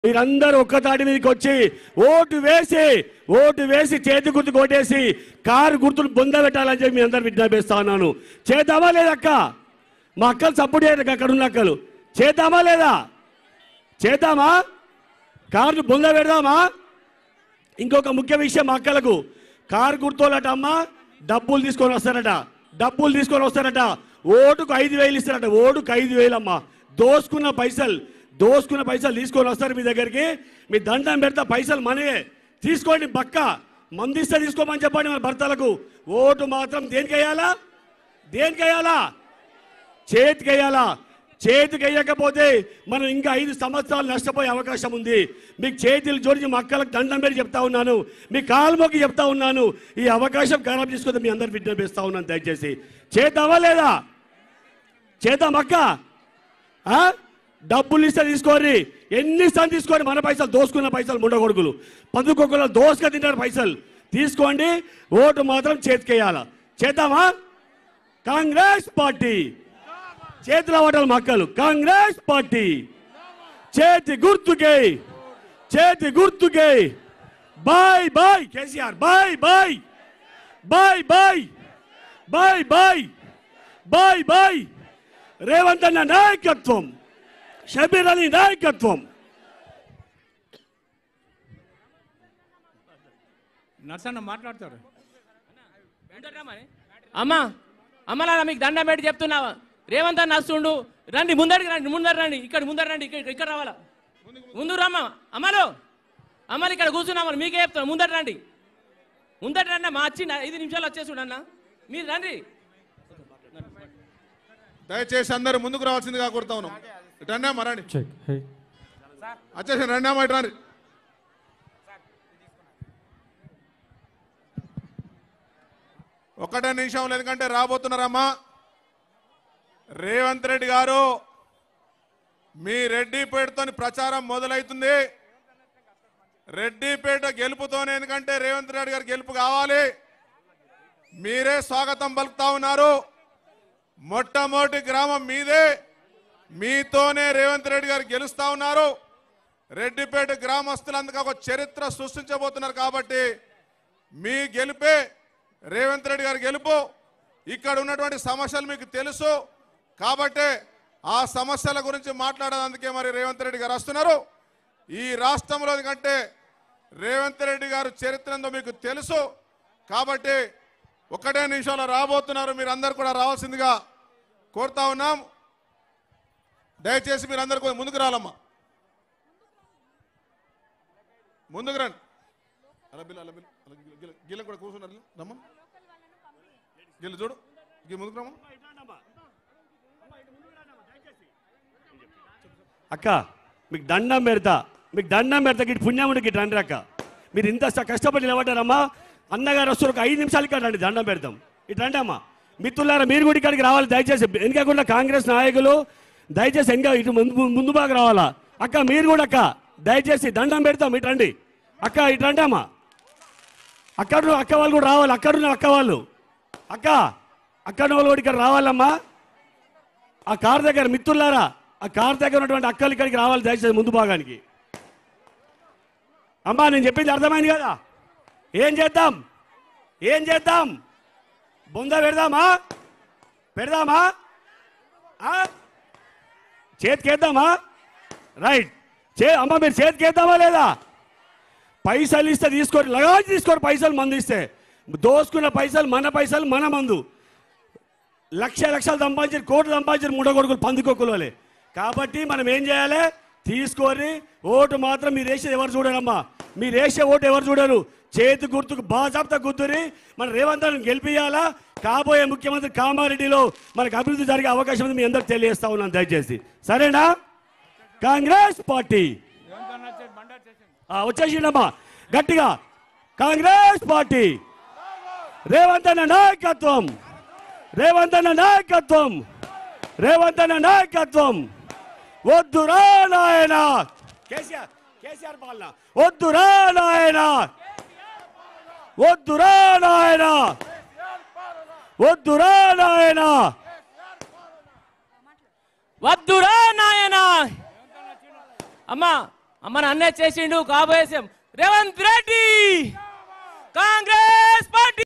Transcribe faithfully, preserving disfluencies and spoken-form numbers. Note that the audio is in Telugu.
మీరందరూ ఒక్కతాటి మీదకి వచ్చి ఓటు వేసి ఓటు వేసి చేతి గుర్తు కొట్టేసి కారు గుర్తులు బొంద పెట్టాలని చెప్పి మీ అందరు విజ్ఞాపిస్తా ఉన్నాను. చేద్దామా లేదా అక్క? మా అక్కలు సపోర్ట్ చేయరు, అక్కడ ఉన్న అక్కలు చేద్దామా లేదా? చేద్దామా? కారును బొంద పెడదామా? ఇంకొక ముఖ్య విషయం, మా అక్కలకు కారు గుర్తోలట అమ్మ డబ్బులు తీసుకొని వస్తారట, డబ్బులు తీసుకొని వస్తారట, ఓటుకు ఐదు వేలు ఇస్తారట, ఓటుకు ఐదు వేలు అమ్మ. దోసుకున్న పైసలు దోసుకున్న పైసలు తీసుకొని వస్తారు మీ దగ్గరికి, మీ దండం పెడతా పైసలు మనయే తీసుకోండి, బక్క మందిస్తే తీసుకోమని చెప్పండి మన భర్తలకు. ఓటు మాత్రం దేనికి వేయాలా? దేనికి వేయాలా? చేతికి వేయాలా? చేతికి వేయకపోతే మనం ఇంకా ఐదు సంవత్సరాలు నష్టపోయే అవకాశం ఉంది. మీకు చేతులు జోడించి మా అక్కలకు దండం పెట్టి చెప్తా ఉన్నాను, మీ కాలు మొక్కి చెప్తా ఉన్నాను, ఈ అవకాశం ఖరాబ్ చేసుకుంటే మీ అందరు విజ్ఞాపిస్తా ఉన్నాను. దయచేసి చేద్దామా లేదా? చేద్దాం అక్క. డబ్బులు ఇస్తే తీసుకోండి, ఎన్నిసార్లు తీసుకోండి. మన పైసలు దోసుకున్న పైసలు ముండగొడుకులు పందుకొక్కులు దోసుక తింటారు పైసలు. తీసుకోండి, ఓటు మాత్రం చేతికేయాలా. చేద్దామా? కాంగ్రెస్ పార్టీ చేతుల వాటలు మక్కలు, కాంగ్రెస్ పార్టీ చేతి గుర్తుకే, చేతి గుర్తుకే. Bye bye KCR, bye bye bye bye bye bye bye bye Revanth అన్న నాయకత్వం, షబీర్ అలీ నాయకత్వం. నర్సన్న మాట్లాడతారు. అమ్మా అమ్మలా మీకు దండం పెట్టి చెప్తున్నావా? రేవంత్ అన్న వస్తుండు, రండి ముందరికి రండి, ముందర రండి, ఇక్కడ ముందర రండి, ఇక్కడ ఇక్కడ రావాలా, ముందు రమ్మ. అమ్మలు అమ్మలు ఇక్కడ కూర్చున్నామని మీకే చెప్తాను, ముందర రండి, ముందర రండి. మా వచ్చి ఐదు నిమిషాలు వచ్చేసుడు అన్న, మీరు రండి. దయచేసి అందరూ ముందుకు రావాల్సిందిగా కోరుతా ఉన్నాం. రండి అమ్మా, రండి, వచ్చేసి రండి అమ్మా, ఇటు రండి. ఒకటే నిమిషం, ఎందుకంటే రాబోతున్నారమ్మా. రేవంత్ రెడ్డి గారు మీ రెడ్డిపేటతో ప్రచారం మొదలవుతుంది. రెడ్డిపేట గెలుపుతోనే, ఎందుకంటే రేవంత్ రెడ్డి గారు గెలుపు కావాలి. మీరే స్వాగతం పలుకుతా ఉన్నారు. మొట్టమొదటి గ్రామం మీదే, మీతోనే రేవంత్ రెడ్డి గారు గెలుస్తా ఉన్నారు. రెడ్డిపేట గ్రామస్తులందుకు ఒక చరిత్ర సృష్టించబోతున్నారు. కాబట్టి మీ గెలుపే రేవంత్ రెడ్డి గారి గెలుపు. ఇక్కడ ఉన్నటువంటి సమస్యలు మీకు తెలుసు కాబట్టి ఆ సమస్యల గురించి మాట్లాడేందుకే మరి రేవంత్ రెడ్డి గారు వస్తున్నారు. ఈ రాష్ట్రంలో కంటే రేవంత్ రెడ్డి గారు చరిత్ర ఎంతో మీకు తెలుసు కాబట్టి ఒకటే నిమిషంలో రాబోతున్నారు. మీరందరూ కూడా రావాల్సిందిగా కోరుతా ఉన్నాం. దయచేసి మీరందరూ ముందుకు రాలమ్మా, ముందుకు రండి. అలబిల్ అలబిల్ గిల్ల కూడా కూర్చున్నారు, రమ్మా గిల్ల చూడు, ముందుకు రమ్మా. అక్క మీకు దండం పెడతా, మీకు దండం పెడతా, గిట్ పుణ్యముడికి గిట్ రండి అక్క. మీరు ఇంత కష్టపడి నిలబడ్డారమ్మా. అన్నగారు వస్తారు, ఒక ఐదు నిమిషాలు ఇక్కడ రండి, దండం పెడతాం. ఇటు రండి అమ్మా. మిత్రులారా మీరు కూడా ఇక్కడికి రావాలి దయచేసి. వెనకకుండా కాంగ్రెస్ నాయకులు దయచేసి వెనక ఇటు ముందు ముందు బాగా రావాలా. అక్క మీరు కూడా అక్క దయచేసి దండం పెడతాం, ఇటు రండి అక్క, ఇటు రండి అమ్మా. అక్కడ అక్క వాళ్ళు కూడా రావాలి, అక్కడున్న అక్క వాళ్ళు, అక్క అక్కడ వాళ్ళు కూడా ఇక్కడ రావాలమ్మా. ఆ కార్ దగ్గర మిత్రులారా, ఆ కార్ దగ్గర ఉన్నటువంటి అక్కలు ఇక్కడికి రావాలి దయచేసి ముందు భాగానికి. అమ్మా నేను చెప్పింది అర్థమైంది కదా? ఏం చేద్దాం, ఏం చేద్దాం? బొంద పెడదామా? పెడదామా? చేతికేద్దామా? రైట్. చే అమ్మ మీరు చేతికేద్దామా లేదా? పైసలు ఇస్తే తీసుకోరు, లగాచి తీసుకోరు పైసలు, మందు ఇస్తే దోసుకున్న పైసలు మన పైసలు మన మందు. లక్ష లక్షలు సంపాదించారు, కోట్లు సంపాదించారు మూడో కొడుకులు పందుకొక్కులు వాళ్ళే. కాబట్టి మనం ఏం చేయాలి? తీసుకొని ఓటు మాత్రం మీరు వేసేది ఎవరు చూడరమ్మా, మీరు వేసే ఓటు ఎవరు చూడరు. చేతి గుర్తుకు బాజాబ్తా గుర్తుని మన రేవంత్ రెడ్డిని గెలిపియాలా. కాబోయే ముఖ్యమంత్రి కామారెడ్డిలో మనకు అభివృద్ధి జరిగే అవకాశం ఉంది. మీ అందరికి తెలియజేస్తా ఉన్నాను దయచేసి, సరేనా? కాంగ్రెస్ పార్టీ వచ్చేసిండమ్మా గట్టిగా. కాంగ్రెస్ పార్టీ, రేవంత్ అన్న నాయకత్వం, రేవంత్ అన్న నాయకత్వం, రేవంత్ అన్న నాయకత్వం. వద్దురా నాయన కేసీఆర్, కేసీఆర్ పాలన వద్దురా నాయన, వద్దురా నాయన, వద్దురా నాయన, వద్దురా నాయన. అమ్మా అమ్మ అన్నే చేసిండు కాబోయే సీఎం రేవంత్ రెడ్డి.